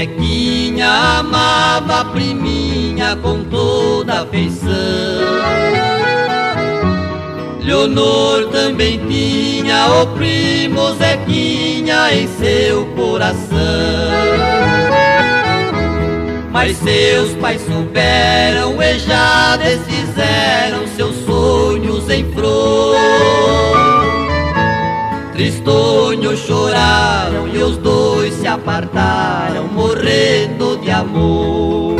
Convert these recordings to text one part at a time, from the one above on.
Zequinha amava a priminha com toda afeição. Leonor também tinha o primo Zequinha em seu coração. Mas seus pais souberam e já desfizeram seus sonhos em flor. Tristonhos choraram e os dois se apartaram, morrendo de amor.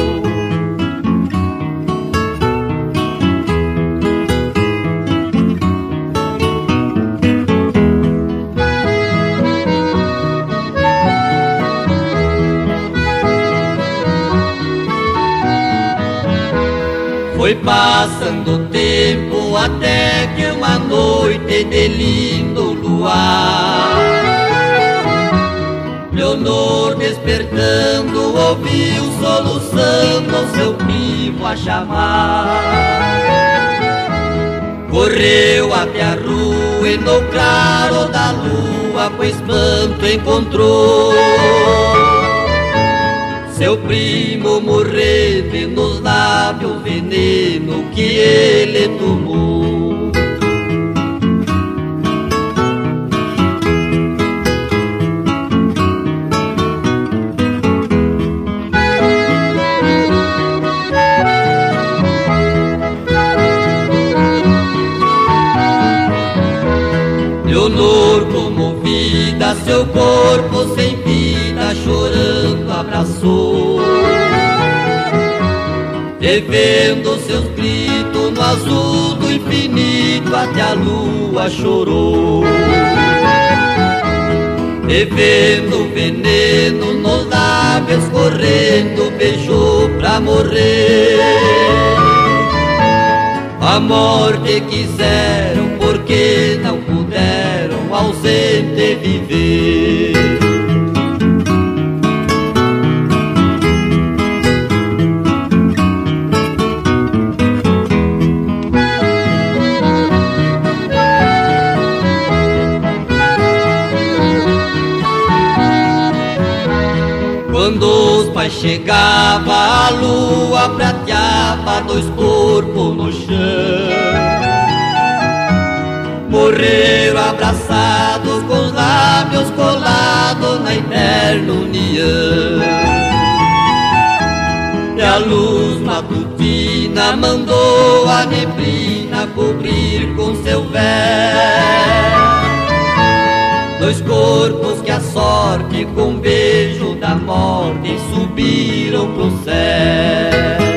Foi passando o tempo até que uma noite de lindo luar, Leonor despertando ouviu soluçando seu primo a chamar. Correu até a rua e no claro da lua com espanto encontrou seu primo morrendo e nos lábios o veneno que ele tomou. Leonor comovida, seu corpo sem vida, chorando abraçou. E vendo seus gritos no azul do infinito, até a lua chorou. E vendo o veneno nos lábios correndo, beijou pra morrer. A morte quiseram porque não puderam ausente viver. Quando os pais chegavam, a lua prateava dois corpos no chão. Morreram abraçados com os lábios colados na eterna união. E a luz matutina mandou a neblina cobrir com seu véu dois corpos que a sorte com beijo da morte subiram pro céu.